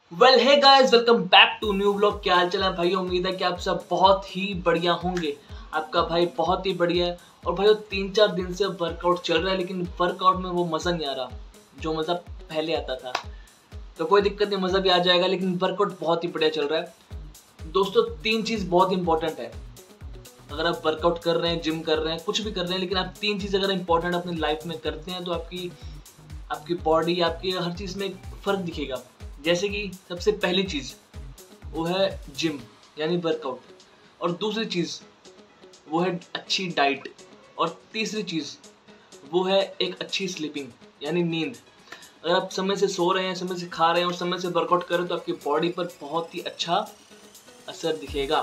Well hey guys, welcome back to new vlog. क्या हाल चाल है भाई? उम्मीद है कि आप सब बहुत ही बढ़िया होंगे। आपका भाई बहुत ही बढ़िया है। और भाई 3-4 दिन से वर्कआउट चल रहा है, लेकिन वर्कआउट में वो मज़ा नहीं आ रहा जो मज़ा पहले आता था। तो कोई दिक्कत नहीं, मज़ा भी आ जाएगा, लेकिन वर्कआउट बहुत ही बढ़िया चल रहा है। दोस्तों, 3 चीज़ बहुत इंपॉर्टेंट है। अगर आप वर्कआउट कर रहे हैं, जिम कर रहे हैं, कुछ भी कर रहे हैं, लेकिन आप 3 चीज़ अगर इंपॉर्टेंट अपनी लाइफ में करते हैं तो आपकी आपकी बॉडी, आपकी हर चीज़ में एक फ़र्क दिखेगा। जैसे कि सबसे पहली चीज़ वो है जिम यानी वर्कआउट, और दूसरी चीज़ वो है अच्छी डाइट, और तीसरी चीज़ वो है एक अच्छी स्लीपिंग यानी नींद। अगर आप समय से सो रहे हैं, समय से खा रहे हैं और समय से वर्कआउट कर रहे हैं तो आपकी बॉडी पर बहुत ही अच्छा असर दिखेगा।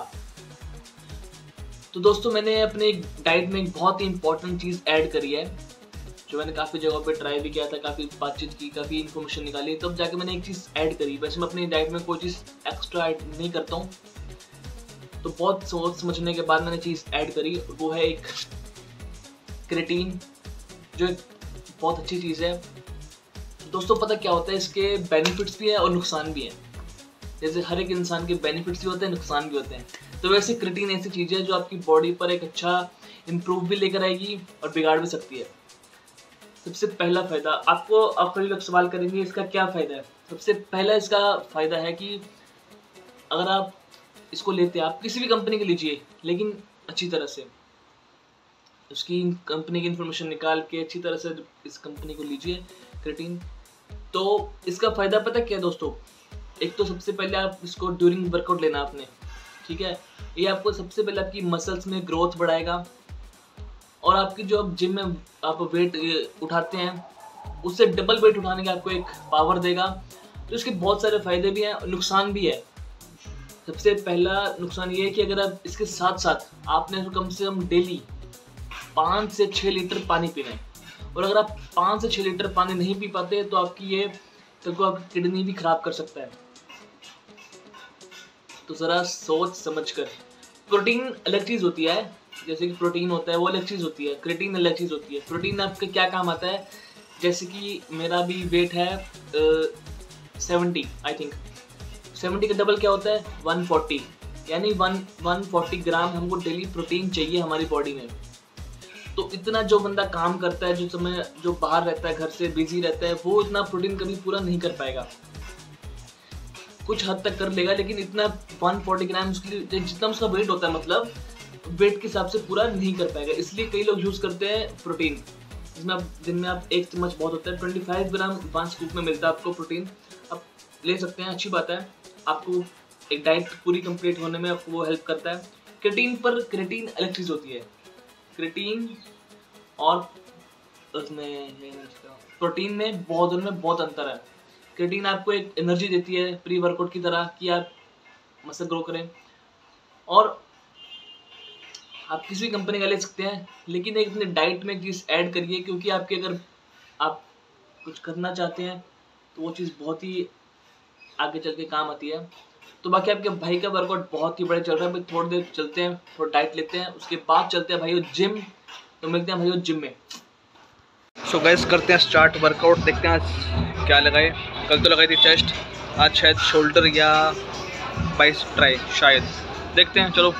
तो दोस्तों, मैंने अपने डाइट में एक बहुत ही इंपॉर्टेंट चीज़ ऐड करी है, जो मैंने काफ़ी जगहों पे ट्राई भी किया था, काफ़ी बातचीत की, काफ़ी इन्फॉर्मेशन निकाली, तब जाके मैंने एक चीज़ ऐड करी। वैसे मैं अपनी डाइट में कोई चीज़ एक्स्ट्रा ऐड नहीं करता हूँ, तो बहुत सोच समझने के बाद मैंने चीज़ ऐड करी। वो है एक क्रेटीन, जो एक बहुत अच्छी चीज़ है। दोस्तों, पता क्या होता है, इसके बेनिफिट्स भी हैं और नुकसान भी हैं। जैसे हर एक इंसान के बेनिफिट्स भी होते हैं, नुकसान भी होते हैं। तो वैसे क्रेटीन ऐसी चीज़ है जो आपकी बॉडी पर एक अच्छा इम्प्रूव भी लेकर आएगी और बिगाड़ भी सकती है। सबसे पहला फायदा, आप कई लोग सवाल करेंगे इसका क्या फायदा है। सबसे पहला इसका फायदा है कि अगर आप इसको लेते हैं, आप किसी भी कंपनी के लीजिए, लेकिन अच्छी तरह से उसकी कंपनी की इंफॉर्मेशन निकाल के अच्छी तरह से इस कंपनी को लीजिए, क्रेटीन। तो इसका फायदा पता क्या है दोस्तों? एक तो सबसे पहले आप इसको ड्यूरिंग वर्कआउट लेना आपने, ठीक है। ये आपको सबसे पहले आपकी मसल्स में ग्रोथ बढ़ाएगा, और आपकी जो अब जिम में आप वेट उठाते हैं, उससे डबल वेट उठाने का आपको एक पावर देगा। तो इसके बहुत सारे फायदे भी हैं और नुकसान भी है। सबसे पहला नुकसान ये है कि अगर आप इसके साथ साथ आपने तो कम से कम डेली 5 से 6 लीटर पानी पीना है, और अगर आप 5 से 6 लीटर पानी नहीं पी पाते तो आपकी ये कल को आपकी किडनी भी खराब कर सकता है। तो ज़रा सोच समझ कर। प्रोटीन अलग चीज़ होती है, जैसे कि प्रोटीन होता है वो अलग चीज़ होती है, क्रेटीन अलग चीज़ होती है। प्रोटीन आपके क्या काम आता है? जैसे कि मेरा भी वेट है 70, आई थिंक 70 का डबल क्या होता है? 140, यानी 140 ग्राम हमको डेली प्रोटीन चाहिए हमारी बॉडी में। तो इतना जो बंदा काम करता है, जो बाहर रहता है, घर से बिजी रहता है, वो इतना प्रोटीन कभी पूरा नहीं कर पाएगा। कुछ हद तक कर लेगा, लेकिन इतना 140 ग्राम उसके लिए जितना उसका वेट होता है, मतलब वेट के हिसाब से पूरा नहीं कर पाएगा। इसलिए कई लोग यूज़ करते हैं प्रोटीन, जिसमें आप दिन में आप 1 चम्मच बहुत होता है, 25 ग्राम 5 स्कूप में मिलता है आपको प्रोटीन। आप ले सकते हैं, अच्छी बात है। आपको एक डाइट पूरी कंप्लीट होने में आपको वो हेल्प करता है। क्रेटीन अलग चीज़ होती है। क्रेटीन और उसमें प्रोटीन में बहुत उनमें बहुत अंतर है। क्रेटीन आपको एक एनर्जी देती है प्री वर्कआउट की तरह, कि आप मसल ग्रो करें, और आप किसी भी कंपनी का ले सकते हैं, लेकिन एक अपने डाइट में एक चीज़ ऐड करिए, क्योंकि आपके अगर आप कुछ करना चाहते हैं तो वो चीज़ बहुत ही आगे चल के काम आती है। तो बाकी आपके भाई का वर्कआउट बहुत ही बड़े चल रहा है। भाई थोड़ी देर चलते हैं, थोड़ा डाइट लेते हैं, उसके बाद चलते हैं भाइयों जिम। तो मिलते हैं भाइयों जिम में। सो गाइस, करते हैं स्टार्ट वर्कआउट। देखते हैं आज क्या लगाए। कल तो लगाई थी चेस्ट, आज शायद शोल्डर या बाइसेप ट्राई, शायद देखते हैं। चलो